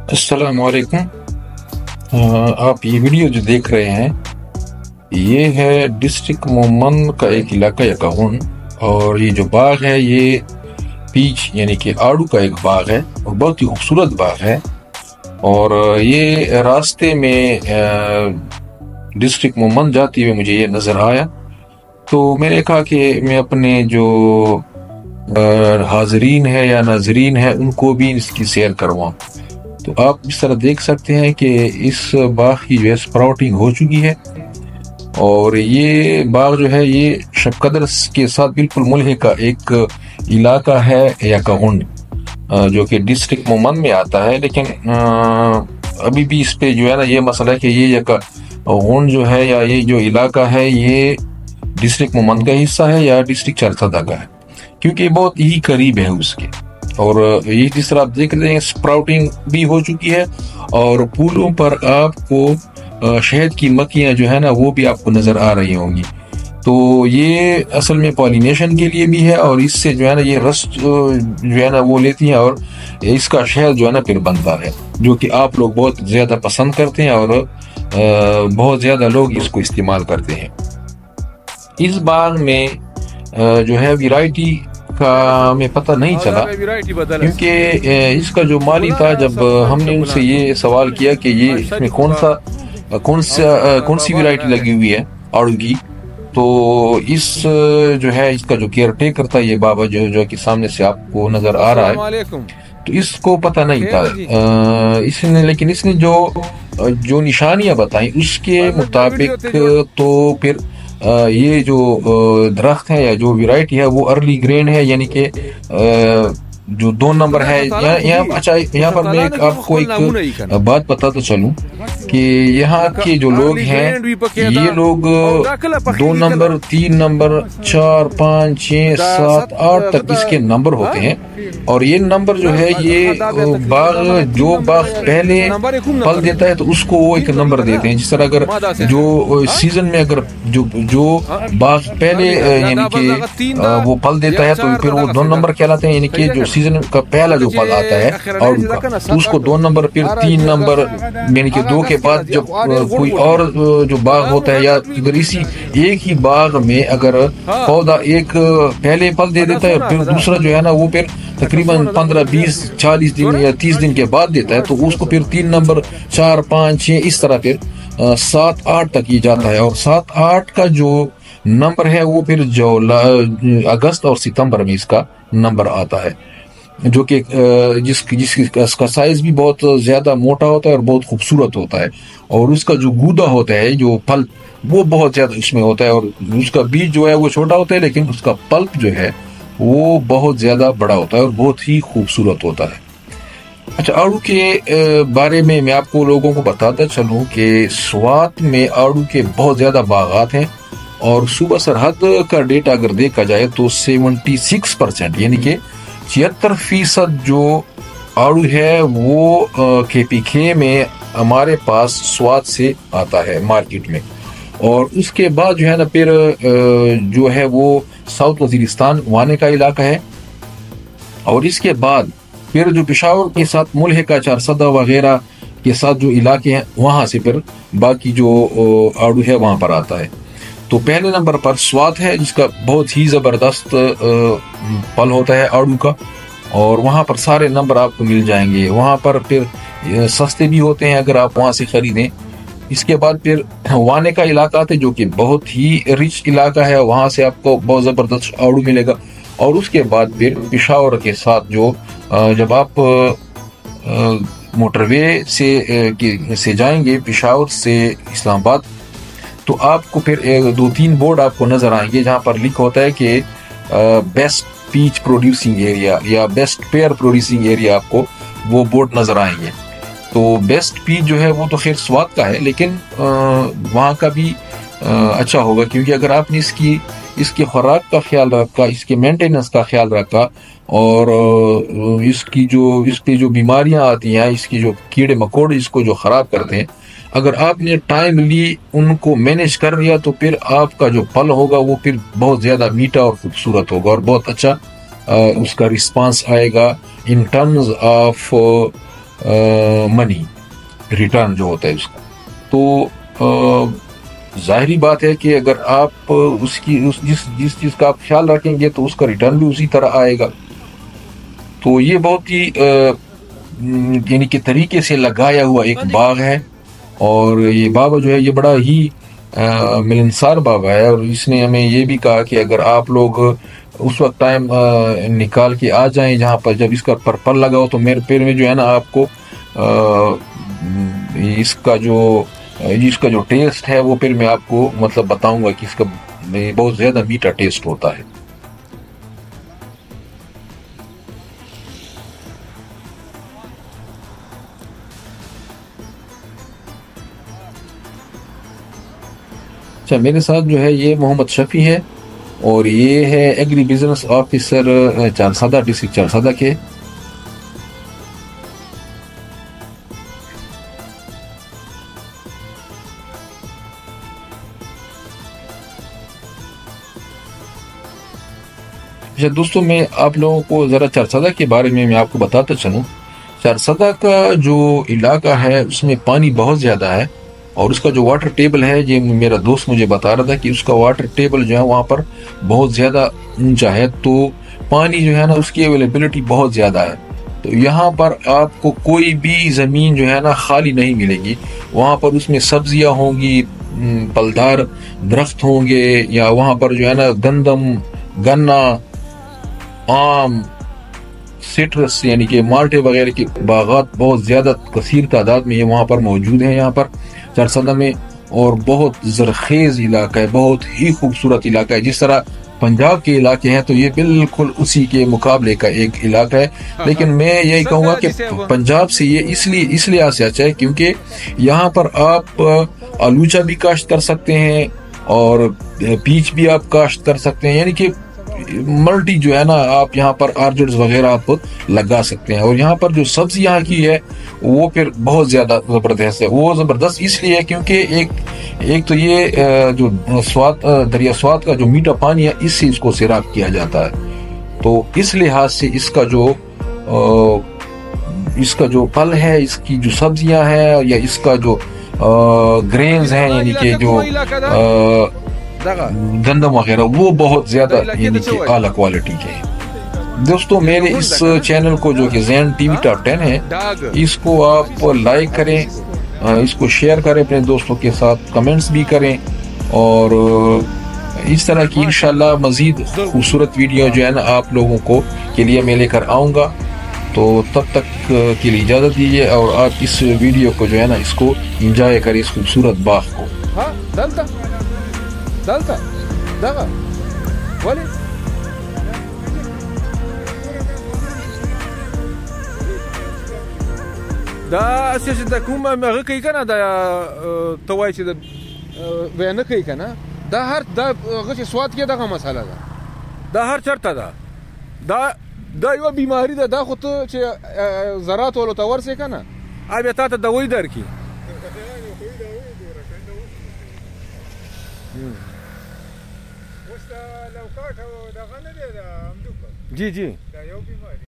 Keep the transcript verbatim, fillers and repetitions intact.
السلام علیکم۔ آپ یہ ویڈیو جو دیکھ رہے ہیں یہ ہے ڈسٹرکٹ مومن کا ایک علاقہ یکاون، اور یہ جو باغ ہے یہ پیچ یعنی کہ آڑو کا ایک باغ ہے اور بہت ہی خوبصورت باغ ہے۔ اور یہ راستے میں ڈسٹرکٹ مومن جاتے ہوئے مجھے یہ نظر آیا، تو میں نے کہا کہ میں اپنے جو حاضرین ہے یا ناظرین ہے ان کو بھی اس کی سیر کرواؤں۔ تو آپ اس طرح دیکھ سکتے ہیں کہ اس باغ کی جو ہے سپراؤٹنگ ہو چکی ہے، اور یہ باغ جو ہے یہ شب قدر کے ساتھ بالکل ملحق کا ایک علاقہ ہے یکاون، جو کہ ڈسٹرکٹ مومن میں آتا ہے، لیکن ابھی بھی اس پہ جو ہے نا یہ مسئلہ ہے کہ یہ یکاون جو ہے یا یہ جو علاقہ ہے یہ ڈسٹرکٹ مومن کا حصہ ہے یا ڈسٹرکٹ چارسدہ کا ہے، کیونکہ یہ بہت ہی قریب ہے اس کے۔ اور یہ جس طرح آپ دیکھ رہے ہیں سپراؤٹنگ بھی ہو چکی ہے، اور پھولوں پر آپ کو شہد کی مکھیاں جو ہے نا وہ بھی آپ کو نظر آ رہی ہوں گی۔ تو یہ اصل میں پالینیشن کے لیے بھی ہے، اور اس سے جو ہے نا یہ رس جو ہے نا وہ لیتی ہیں، اور اس کا شہد جو ہے نا پھر بنتا ہے، جو کہ آپ لوگ بہت زیادہ پسند کرتے ہیں اور بہت زیادہ لوگ اس کو استعمال کرتے ہیں۔ اس باغ میں جو ہے ویرائٹی کا ہمیں پتہ نہیں چلا، کیونکہ اس کا جو مالی تھا، جب ہم نے ان سے یہ سوال کیا کہ یہ اس میں کون سا کون سا کون سی ویرائٹی لگی ہوئی ہے آڑو کی، تو اس جو ہے اس کا جو کیئر ٹیکر تھا یہ بابا جو جو کہ سامنے سے آپ کو نظر آ رہا ہے، تو اس کو پتہ نہیں تھا اس نے، لیکن اس نے جو جو نشانیاں بتائیں اس کے مطابق تو پھر یہ جو درخت ہے یا جو ویرائٹی ہے وہ ارلی گرین ہے، یعنی کہ جو دو نمبر ہے۔ اچھا یہاں پر میں آپ کو ایک بات بتاتا چلوں کہ یہاں کے جو لوگ ہیں یہ لوگ دو نمبر، تین نمبر، چار، پانچ، چھ، سات، آٹھ تک اس کے نمبر ہوتے ہیں، اور یہ نمبر جو ہے یہ باغ جو باغ پہلے پھل دیتا ہے تو اس کو وہ ایک نمبر دیتے ہیں۔ جس طرح اگر جو سیزن میں اگر جو جو باغ پہلے یعنی کہ وہ پھل دیتا ہے تو پھر وہ دو نمبر کہلاتے ہیں، یعنی کہ جو سیزن کا پہلا جو پھل آتا ہے آڑو کا تو اس کو دو نمبر، پھر تین نمبر، یعنی کہ دو کے بعد جب کوئی اور جو باغ ہوتا ہے، یا اگر اسی ایک ہی باغ میں اگر پودا ایک پہلے پھل دے دیتا ہے پھر دوسرا جو ہے نا وہ پھر تقریباً پندرہ بیس چالیس دن یا تیس دن کے بعد دیتا ہے، تو اس کو پھر تین نمبر، چار، پانچ، چھ، اس طرح پھر سات آٹھ تک یہ جاتا ہے۔ اور سات آٹھ کا جو نمبر ہے وہ پھر جو اگست اور ستمبر میں اس کا نمبر آتا ہے، جو کہ جس جس کا سائز بھی بہت زیادہ موٹا ہوتا ہے اور بہت خوبصورت ہوتا ہے، اور اس کا جو گودا ہوتا ہے جو پھل وہ بہت زیادہ اس میں ہوتا ہے، اور اس کا بیج جو ہے وہ چھوٹا ہوتا ہے لیکن اس کا پلپ جو ہے وہ بہت زیادہ بڑا ہوتا ہے اور بہت ہی خوبصورت ہوتا ہے۔ اچھا آڑو کے بارے میں میں آپ کو لوگوں کو بتاتا چلوں کہ سوات میں آڑو کے بہت زیادہ باغات ہیں، اور صوبہ سرحد کا ڈیٹا اگر دیکھا جائے تو سیونٹی سکس پرسینٹ یعنی کہ چھہتر فیصد جو آڑو ہے وہ کے پی کے میں ہمارے پاس سوات سے آتا ہے مارکیٹ میں، اور اس کے بعد جو ہے نا پھر جو ہے وہ ساؤتھ وزیرستان وانے کا علاقہ ہے، اور اس کے بعد پھر جو پشاور کے ساتھ ملحقہ چارسدہ وغیرہ کے ساتھ جو علاقے ہیں وہاں سے پھر باقی جو آڑو ہے وہاں پر آتا ہے۔ تو پہلے نمبر پر سوات ہے جس کا بہت ہی زبردست پھل ہوتا ہے آڑو کا، اور وہاں پر سارے نمبر آپ کو مل جائیں گے، وہاں پر پھر سستے بھی ہوتے ہیں اگر آپ وہاں سے خریدیں۔ اس کے بعد پھر وانے کا علاقہ ہے جو کہ بہت ہی رچ علاقہ ہے، وہاں سے آپ کو بہت زبردست آڑو ملے گا، اور اس کے بعد پھر پشاور کے ساتھ جو جب آپ موٹر وے سے سے جائیں گے پشاور سے اسلام آباد، تو آپ کو پھر ایک دو تین بورڈ آپ کو نظر آئیں گے جہاں پر لکھا ہوتا ہے کہ بیسٹ پیچ پروڈیوسنگ ایریا یا بیسٹ پیئر پروڈیوسنگ ایریا، آپ کو وہ بورڈ نظر آئیں گے۔ تو بیسٹ پیچ جو ہے وہ تو خیر سوات کا ہے، لیکن وہاں کا بھی اچھا ہوگا، کیونکہ اگر آپ نے اس کی اس کی خوراک کا خیال رکھا، اس کے مینٹیننس کا خیال رکھا، اور اس کی جو اس پہ جو بیماریاں آتی ہیں، اس کی جو کیڑے مکوڑے اس کو جو خراب کرتے ہیں، اگر آپ نے ٹائملی ان کو مینیج کر لیا تو پھر آپ کا جو پھل ہوگا وہ پھر بہت زیادہ میٹھا اور خوبصورت ہوگا، اور بہت اچھا اس کا رسپانس آئے گا in terms of money return جو ہوتا ہے اس کا. تو ظاہری بات ہے کہ اگر آپ اس کی اس جس جس چیز کا آپ خیال رکھیں گے تو اس کا ریٹرن بھی اسی طرح آئے گا. تو یہ بہت ہی یعنی کہ طریقے سے لگایا ہوا ایک باغ ہے, اور یہ بابا جو ہے یہ بڑا ہی ملنسار بابا ہے, اور اس نے ہمیں یہ بھی کہا کہ اگر آپ لوگ اس وقت ٹائم نکال کے آ جائیں جہاں پر جب اس کا پرپل لگا ہو, تو میرے پیر میں جو ہے نا آپ کو اس کا جو اس کا جو ٹیسٹ ہے وہ پھر میں آپ کو مطلب بتاؤں گا کہ اس کا بہت زیادہ میٹھا ٹیسٹ ہوتا ہے. اچھا, میرے ساتھ جو ہے یہ محمد شفیع ہے, اور یہ ہے agri business officer Charsadda district Charsadda کے. اچھا دوستوں, میں آپ لوگوں کو ذرا چارسادہ کے بارے میں میں آپ کو بتاتا چلوں. چارسادہ کا جو علاقہ ہے اس میں پانی بہت زیادہ ہے, اور اس کا جو واٹر ٹیبل ہے, یہ میرا دوست مجھے بتا رہا تھا کہ اس کا واٹر ٹیبل جو ہے وہاں پر بہت زیادہ اونچا ہے, تو پانی جو ہے نا اس کی اویلیبلٹی بہت زیادہ ہے. تو یہاں پر آپ کو کوئی بھی زمین جو ہے نا خالی نہیں ملے گی. وہاں پر اس میں سبزیاں ہوں گی, پلدار درخت ہوں گے, یا وہاں پر جو ہے نا گندم, گنا, آم, سٹرس یعنی کہ مالٹے وغیرہ کے باغات بہت زیادہ کثیر تعداد میں یہ وہاں پر موجود ہیں یہاں پر چارسادہ میں. اور بہت زرخیز علاقہ ہے, بہت ہی خوبصورت علاقہ ہے. جس طرح پنجاب کے علاقے ہیں تو یہ بالکل اسی کے مقابلے کا ایک علاقہ ہے. لیکن میں یہی کہوں گا کہ پنجاب سے یہ اس لیے اس لیے سے اچھا ہے کیونکہ یہاں پر آپ آلوچا بھی کاشت کر سکتے ہیں, اور پیچ بھی آپ کاشت کر سکتے ہیں, یعنی کہ ملٹی جو ہے نا آپ یہاں پر آرچڈز وغیرہ آپ لگا سکتے ہیں. اور یہاں پر جو سبزی یہاں کی ہے وہ پھر بہت زیادہ زبردست ہے. وہ زبردست اس لیے ہے کیونکہ ایک ایک تو یہ جو سوات دریا سوات کا جو میٹھا پانی ہے اس سے اس کو سیراب کیا جاتا ہے. تو اس لحاظ سے اس کا جو اس کا جو پھل ہے, اس کی جو سبزیاں ہیں, یا اس کا جو گرینز ہیں یعنی کہ جو گندم وغیرہ, وہ بہت زیادہ یعنی کہ اعلیٰ کوالٹی کے ہیں. دوستوں, میرے اس چینل کو جو کہ Zain T V top ten ہے, اس کو آپ لائک کریں, اس کو شیئر کریں اپنے دوستوں کے ساتھ, کمنٹس بھی کریں, اور اس طرح کی انشاءاللہ مزید خوبصورت ویڈیو جو ہے نا آپ لوگوں کو کے لیے میں لے کر آؤں گا. تو تب تک کے لیے اجازت دیجیے, اور آپ اس ویڈیو کو جو ہے نا اس کو انجوائے کریں, اس خوبصورت باغ کو. دلته دغه ولی دا اساس د کوم هغه کوي کنه دا توای چې د بیان کوي کنه دا هر دا هغه سواد کې دغه مساله ده, دا هر چرته ده, دا دا یو بیماری ده, دا خو ته چې زراعت ولته ورسې کنه ابیا تا ته دوی درکې جی جی